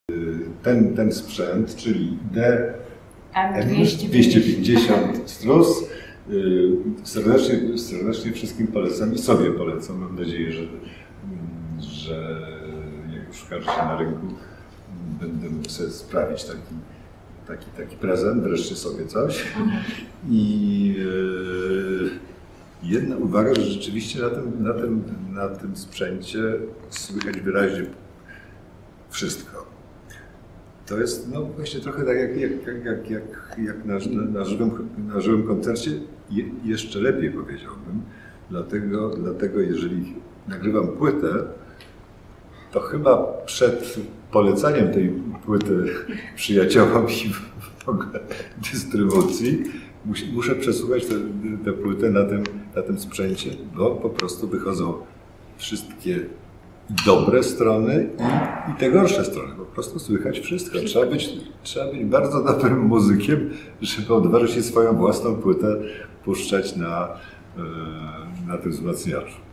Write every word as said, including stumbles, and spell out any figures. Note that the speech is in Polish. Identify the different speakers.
Speaker 1: Ten, ten sprzęt, czyli D
Speaker 2: M
Speaker 1: dwieście pięćdziesiąt Struss, serdecznie, serdecznie wszystkim polecam i sobie polecam. Mam nadzieję, że, że jak już ukaże się na rynku, będę mógł sobie sprawić taki, taki, taki prezent, wreszcie sobie coś. I e, jedna uwaga, że rzeczywiście na tym, na tym, na tym sprzęcie słychać wyraźnie wszystko. To jest no właśnie trochę tak jak, jak, jak, jak, jak na, na, żywym, na żywym koncercie, Je, jeszcze lepiej powiedziałbym. Dlatego, dlatego jeżeli nagrywam płytę, to chyba przed polecaniem tej płyty przyjaciołom i w ogóle dystrybucji mus, muszę przesłuchać tę płytę na tym, na tym sprzęcie, bo po prostu wychodzą wszystkie dobre strony i, i te gorsze strony. Po prostu słychać wszystko. Trzeba być, trzeba być bardzo dobrym muzykiem, żeby odważyć się swoją własną płytę puszczać na, na tym wzmacniaczu.